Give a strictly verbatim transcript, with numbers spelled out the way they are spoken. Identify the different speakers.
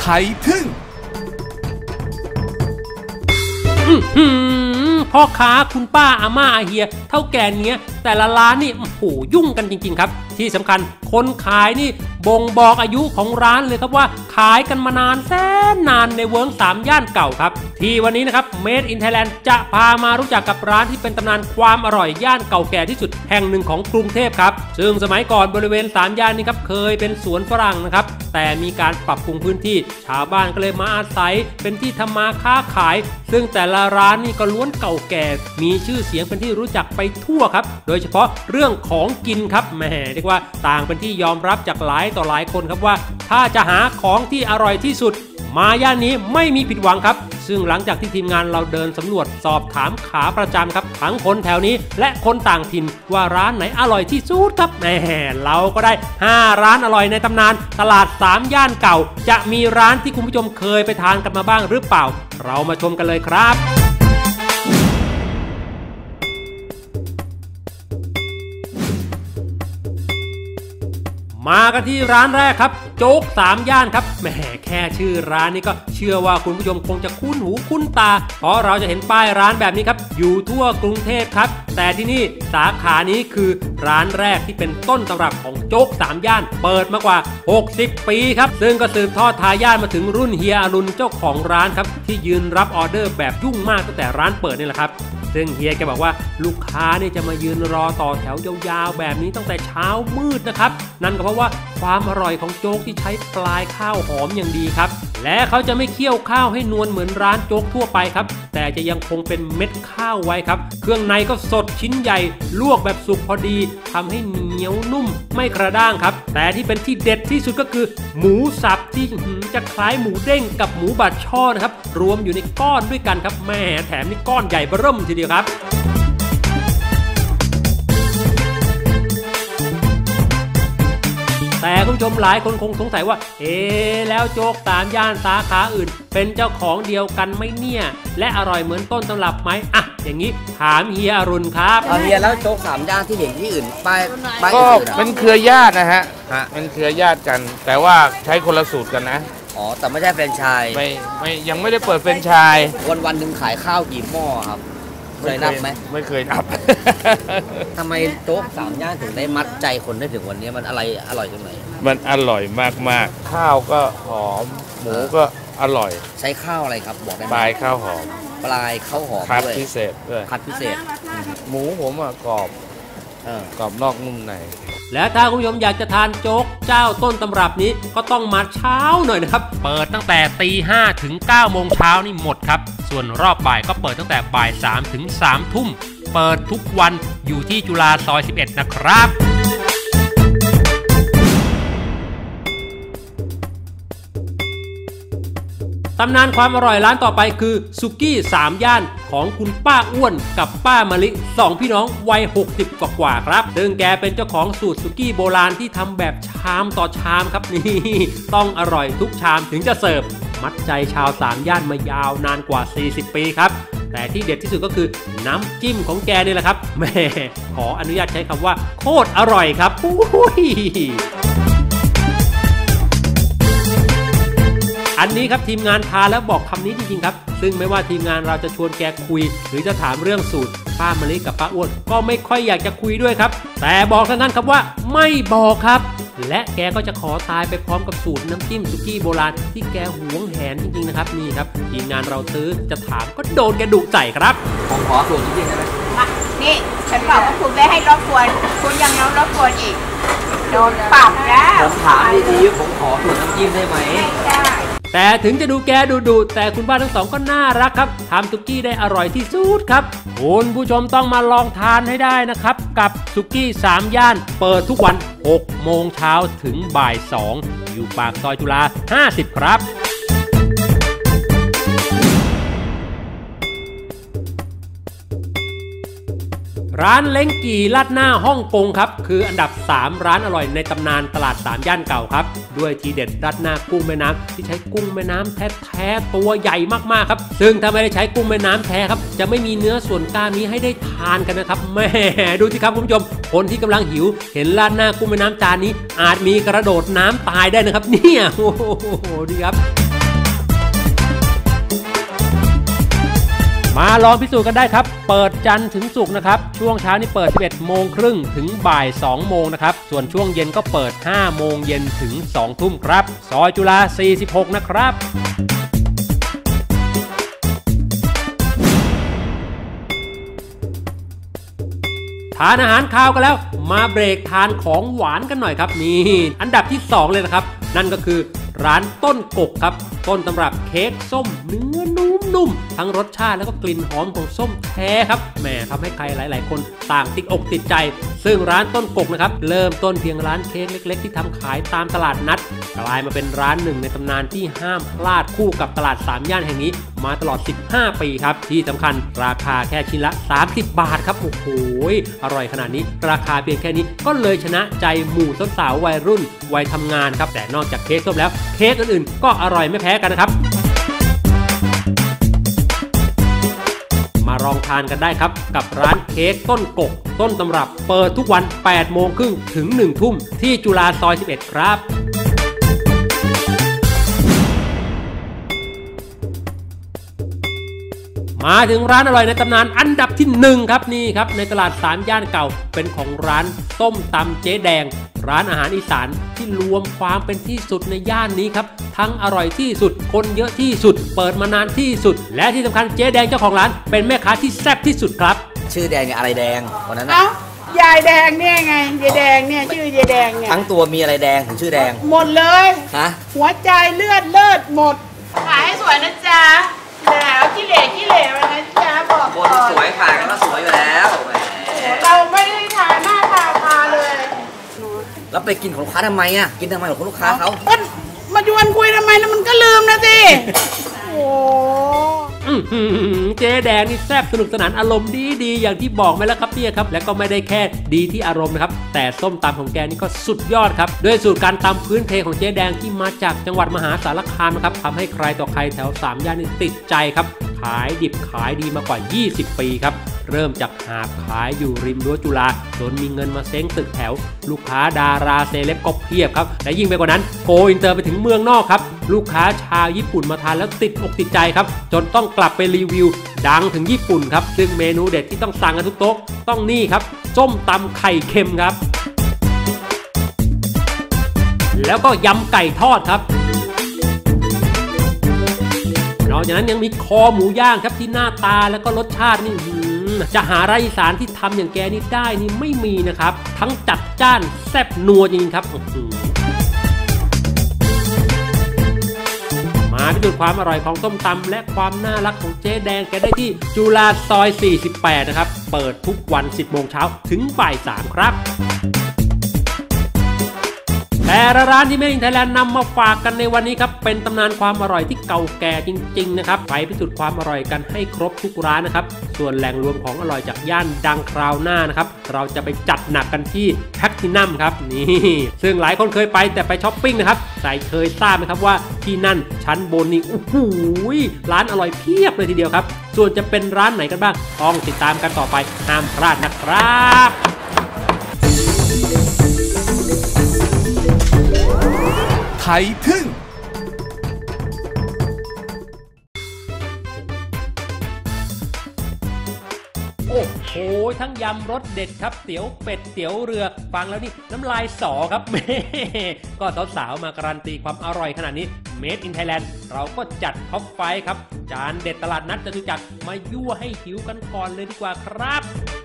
Speaker 1: ยทึ่ง
Speaker 2: พ่อค้าคุณป้าอาม่าอาเฮียเท่าแก่เนี้ยแต่ละร้านนี่โอ้โหยุ่งกันจริงๆครับที่สำคัญคนขายนี่บ่งบอกอายุของร้านเลยครับว่าขายกันมานานแสนนานในเวิร์กสามย่านเก่าครับที่วันนี้นะครับ Made in Thailand จะพามารู้จักกับร้านที่เป็นตำนานความอร่อยย่านเก่าแก่ที่สุดแห่งหนึ่งของกรุงเทพครับซึ่งสมัยก่อนบริเวณสามย่านนี้ครับเคยเป็นสวนฝรั่งนะครับแต่มีการปรับปรุงพื้นที่ชาวบ้านก็เลยมาอาศัยเป็นที่ทำมาค้าขายซึ่งแต่ละร้านนี่ก็ล้วนเก่าแก่มีชื่อเสียงเป็นที่รู้จักไปทั่วครับโดยเฉพาะเรื่องของกินครับแหมเรียกว่าต่างเป็นที่ยอมรับจากหลายต่อหลายคนครับว่าถ้าจะหาของที่อร่อยที่สุดมาย่านนี้ไม่มีผิดหวังครับซึ่งหลังจากที่ทีมงานเราเดินสำรวจสอบถามขาประจำครับทั้งคนแถวนี้และคนต่างถิ่นว่าร้านไหนอร่อยที่สุดครับแหมเราก็ได้ห้าร้านอร่อยในตำนานตลาดสามย่านเก่าจะมีร้านที่คุณผู้ชมเคยไปทานกันมาบ้างหรือเปล่าเรามาชมกันเลยครับมากันที่ร้านแรกครับโจ๊กสามย่านครับแหมแค่ชื่อร้านนี้ก็เชื่อว่าคุณผู้ชมคงจะคุ้นหูคุ้นตาเพราะเราจะเห็นป้ายร้านแบบนี้ครับอยู่ทั่วกรุงเทพครับแต่ที่นี่สาขานี้คือร้านแรกที่เป็นต้นตำรับของโจ๊กสามย่านเปิดมากว่าหกสิบปีครับซึ่งก็สืบทอดทายาทมาถึงรุ่นเฮียอรุณเจ้าของร้านครับที่ยืนรับออเดอร์แบบยุ่งมากตั้งแต่ร้านเปิดนี่แหละครับซึ่งเฮียแกบอกว่าลูกค้านี่จะมายืนรอต่อแถวยาวๆแบบนี้ตั้งแต่เช้ามืดนะครับนั่นก็เพราะว่าความอร่อยของโจ๊กที่ใช้ปลายข้าวหอมอย่างดีครับและเขาจะไม่เคี่ยวข้าวให้นวลเหมือนร้านโจ๊กทั่วไปครับแต่จะยังคงเป็นเม็ดข้าวไว้ครับเครื่องในก็สดชิ้นใหญ่ลวกแบบสุกพอดีทำให้เหนียวนุ่มไม่กระด้างครับแต่ที่เป็นที่เด็ดที่สุดก็คือหมูสับที่จะคล้ายหมูเด้งกับหมูบาดช่อนะครับรวมอยู่ในก้อนด้วยกันครับแม่แถมนี่ก้อนใหญ่เบ้อทีเดียวครับแต่คุณผู้ชมหลายคนคงสงสัยว่าเอ๊แล้วโจ๊กสามย่านสาขาอื่นเป็นเจ้าของเดียวกันไหมเนี่ยและอร่อยเหมือนต้นตำรับไหมอ่ะอย่างนี้ถามเฮียอรุณครับ
Speaker 3: เฮียแล้วโจ๊กสามย่านที่เห็นที่อื่นป้ายป้าย
Speaker 4: ก็เป็นเครือญาตินะฮะเป็นเครือญาติกันแต่ว่าใช้คนละสูตรกันนะ
Speaker 3: อ๋อแต่ไม่ใช่แฟรนไชส์
Speaker 4: ไม่ไม่ยังไม่ได้เปิดแฟรนไชส์
Speaker 3: วันวันหนึ่งขายข้าวกี่หม้อครับเคยนับไหม
Speaker 4: ไม่เคยนับ
Speaker 3: ทำไมโจ๊กสามย่านถึงได้มัดใจคนได้ถึงวันนี้มันอะไรอร่อยตรงไหน
Speaker 4: มันอร่อยมากๆข้าวก็หอมหมูก็อร่อย
Speaker 3: ใช้ข้าวอะไรครับบอกได้ไหม
Speaker 4: ปลายข้าวหอม
Speaker 3: ปลายข้าวหอม
Speaker 4: คัดพิเศษด้วย
Speaker 3: คัดพิเศษ
Speaker 4: หมูผมอ่ะกรอบกรอบนอกนุ่มใน
Speaker 2: และถ้าคุณผู้ชมอยากจะทานโจ๊กเจ้าต้นตำรับนี้ก็ต้องมาเช้าหน่อยนะครับเปิดตั้งแต่ตีห้าถึงเก้าโมงเช้านี่หมดครับส่วนรอบบ่ายก็เปิดตั้งแต่บ่ายสามถึงสามทุ่มเปิดทุกวันอยู่ที่จุฬาซอยสิบเอ็ดนะครับตำนานความอร่อยร้านต่อไปคือสุกี้สามย่านของคุณป้าอ้วนกับป้ามะลิสองพี่น้องวัยหกสิบกว่าๆครับซึ่งแกเป็นเจ้าของสูตรสุกี้โบราณที่ทำแบบชามต่อชามครับนี่ต้องอร่อยทุกชามถึงจะเสิร์ฟมัดใจชาวสามย่านมายาวนานกว่าสี่สิบปีครับแต่ที่เด็ดที่สุดก็คือน้ำจิ้มของแกนี่แหละครับแม่ขออนุญาตใช้คำว่าโคตรอร่อยครับอุ้ยอันนี้ครับทีมงานทานแล้วบอกคำนี้จริงๆครับซึ่งไม่ว่าทีมงานเราจะชวนแกคุยหรือจะถามเรื่องสูตรป้ามะลิกับป้าอ้วนก็ไม่ค่อยอยากจะคุยด้วยครับแต่บอกสั้นๆครับว่าไม่บอกครับและแกก็จะขอตายไปพร้อมกับสูตรน้ำจิ้มสุกี้โบราณที่แกหวงแหนจริงๆนะครับนี่ครับทีมงานเราซื้อจะถามก็โดนแกดุใส่ครับ
Speaker 3: ผมขอสูตรจริงๆได้ไหม
Speaker 5: นี่ฉันบอกว่าคุณไม่ให้รบกวนคุณยังน้องรบกวนอีกโดนปรับแล้ว
Speaker 3: ผมถามดีๆผมขอสูตรน้ำจิ้มได้ไหม
Speaker 2: แต่ถึงจะดูแกดูดูแต่คุณป้าทั้งสองก็น่ารักครับทำสุกี้ได้อร่อยที่สุดครับคุณผู้ชมต้องมาลองทานให้ได้นะครับกับสุกี้สามย่านเปิดทุกวันหกโมงเช้าถึงบ่ายสองอยู่ปากซอยจุฬาห้าสิบครับ ร้านเล้งกี่ราดหน้าฮ่องกงครับคืออันดับสามร้านอร่อยในตำนานตลาดสามย่านเก่าครับด้วยทีเด็ดราดหน้ากุ้งแม่น้ำที่ใช้กุ้งแม่น้ำแท้ๆตัวใหญ่มากๆครับซึ่งถ้าไม่ได้ใช้กุ้งแม่น้ำแท้ครับจะไม่มีเนื้อส่วนกล้ามนี้ให้ได้ทานกันนะครับแม่ดูสิครับคุณผู้ชมคนที่กำลังหิวเห็นราดหน้ากุ้งแม่น้ำจานนี้อาจมีกระโดดน้ำตายได้นะครับเนี่ยโอ้โหดีครับมาลองพิสูจน์กันได้ครับเปิดจันทร์ถึงศุกร์นะครับช่วงเช้านี่เปิด สิบเอ็ดโมงครึ่งถึงบ่ายสองโมงนะครับส่วนช่วงเย็นก็เปิดห้าโมงเย็นถึงสองทุ่มครับซอยจุฬาสี่สิบหกนะครับทานอาหารคาวกันแล้วมาเบรกทานของหวานกันหน่อยครับนี่อันดับที่สองเลยนะครับนั่นก็คือร้านต้นกกครับต้นตำรับเค้กส้มเนื้อนุ่มๆทั้งรสชาติแล้วก็กลิ่นหอมของส้มแท้ครับแหมทำให้ใครหลายๆคนต่างติดอกติดใจซึ่งร้านต้นกกนะครับเริ่มต้นเพียงร้านเค้กเล็กๆที่ทำขายตามตลาดนัดกลายมาเป็นร้านหนึ่งในตำนานที่ห้ามพลาดคู่กับตลาดสามย่านแห่งนี้มาตลอดสิบห้าปีครับที่สำคัญราคาแค่ชิ้นละสามสิบบาทครับโอ้โหอร่อยขนาดนี้ราคาเพียงแค่นี้ก็เลยชนะใจหมู่สาวๆวัยรุ่นวัยทำงานครับแต่นอกจากเค้กส้มแล้วเค้กอื่นๆก็อร่อยไม่แพ้กันนะครับมาลองทานกันได้ครับกับร้านเค้กต้นกกต้นตำรับเปิดทุกวันแปดโมงครึ่งถึงหนึ่งทุ่มที่จุฬาซอยสิบเอ็ดครับมาถึงร้านอร่อยในตำนานอันดับที่หนึ่งครับนี่ครับในตลาดสามย่านเก่าเป็นของร้านส้มตำเจ๊แดงร้านอาหารอีสานที่รวมความเป็นที่สุดในย่านนี้ครับทั้งอร่อยที่สุดคนเยอะที่สุดเปิดมานานที่สุดและที่สำคัญเจ๊แดงเจ้าของร้านเป็นแม่ค้าที่แซ่บที่สุดครับ
Speaker 3: ชื่อแดงเนี่ยอะไรแดงวันนั้นนะ
Speaker 5: เอ้ายายแดงเนี่ยไงยายแดงเนี่ยชื่อยายแดงเนี่ย
Speaker 3: ทั้งตัวมีอะไรแดงถึงชื่อแดง
Speaker 5: หมดเลย
Speaker 3: ฮะ
Speaker 5: หัวใจเลือดเลือดหมดขายให้สวยนะจ๊ะแล้วขี้เหร่ขี้เหร่ไปนะจ๊ะบอก
Speaker 3: คนสวยขายกันก็สวยอยู่แล้ว
Speaker 5: เราไม่ได้ทาหน้าทาตาเลย
Speaker 3: แล้วไปกินของลูกค้าทำไมอ่ะกินทำไมของลูกค้าเขา
Speaker 5: มาชวนคุยทำไมแล้วมันก็ลืมนะสิโอ้
Speaker 2: เจ๊แดงนี่แซ่บสนุกสนานอารมณ์ดีดีอย่างที่บอกไหมล่ะครับเนี่ยครับและก็ไม่ได้แค่ดีที่อารมณ์นะครับแต่ส้มตำของแกนี่ก็สุดยอดครับด้วยสูตรการตำพื้นเพของเจ๊แดงที่มาจากจังหวัดมหาสารคามนะครับทำให้ใครต่อใครแถวสามย่านนี่ติดใจครับขายดิบขายดีมากว่ายี่สิบปีครับเริ่มจากหาบขายอยู่ริมรั้วจุฬาจนมีเงินมาเซ้งตึกแถวลูกค้าดาราเซเลบก็เพียบครับและยิ่งไปกว่านั้นโกอินเตอร์ไปถึงเมืองนอกครับลูกค้าชาวญี่ปุ่นมาทานแล้วติดอกติดใจครับจนต้องกลับไปรีวิวดังถึงญี่ปุ่นครับซึ่งเมนูเด็ดที่ต้องสั่งกันทุกโต๊ะต้องนี่ครับส้มตำไข่เค็มครับแล้วก็ยำไก่ทอดครับนอกจากนั้นยังมีคอหมูย่างครับที่หน้าตาแล้วก็รสชาตินี่จะหาร้านอีสานที่ทำอย่างแกนี่ได้นี่ไม่มีนะครับทั้งจัดจ้านแซ่บนัวจริงๆครับมาพิสูจน์ความอร่อยของส้มตำและความน่ารักของเจ๊แดงแกได้ที่จุฬาซอยสี่สิบแปดนะครับเปิดทุกวันสิบโมงเช้าถึงบ่ายสามครับแต่ร้านที่เมดอินไทยแลนด์นำมาฝากกันในวันนี้ครับเป็นตำนานความอร่อยที่เก่าแก่จริงๆนะครับไปพิสูจน์ความอร่อยกันให้ครบทุกร้านนะครับส่วนแหล่งรวมของอร่อยจากย่านดังคราวหน้านะครับเราจะไปจัดหนักกันที่แพลทินัมครับนี่ซึ่งหลายคนเคยไปแต่ไปช้อปปิ้งนะครับแต่เคยทราบไหมครับว่าที่นั่นชั้นบนนี่โอ้โหร้านอร่อยเพียบเลยทีเดียวครับส่วนจะเป็นร้านไหนกันบ้างต้องติดตามกันต่อไปห้ามพลาดนะครับ
Speaker 1: ไทยทึ่ง
Speaker 2: โอ้โหทั้งยำรสเด็ดครับเตี๋ยวเป็ดเตี๋ยวเรือฟังแล้วนี่น้ำลายสอครับแม่ก็สาวๆมาการันตีความอร่อยขนาดนี้ Made in Thailand เราก็จัดท็อปไฟว์ครับจานเด็ดตลาดนัดจตุจักรมายั่วให้หิวกันก่อนเลยดีกว่าครับ